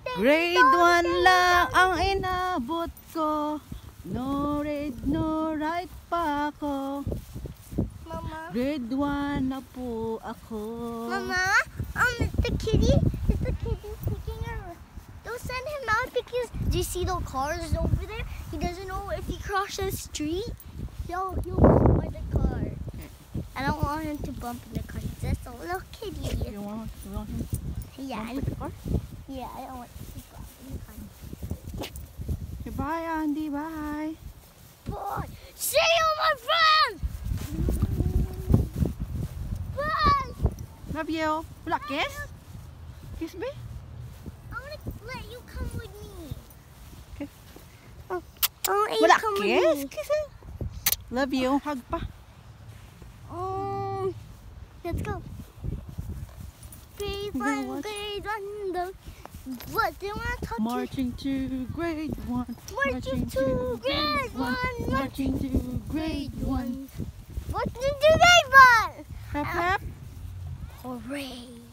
Grade 1 lang ang inabot ko. No read, no write pa ako. Mama? Grade 1 na po ako. Mama? The kitty picking her. Don't send him out because do you see the cars over there? He doesn't know if he crosses the street. He'll bump by the car. I don't want him to bump in the car. He's just a little kitty. You want him Yeah. bump with the car? Yeah, I don't want to bump in the car. Okay, bye, Andee. Bye. Bye. See you, my friend. Bye. Love you. Wala, kiss? Kiss me? I want to let you come with me. Okay. I want to let you Wala, come kiss? with me. Kiss eh. Love you. Hug pa. Let's go. Grade 1, grade 1. What do you want to talk Marching to grade 1. Marching to grade 1. Marching to grade 1. Marching to grade 1. Clap, clap. Hooray.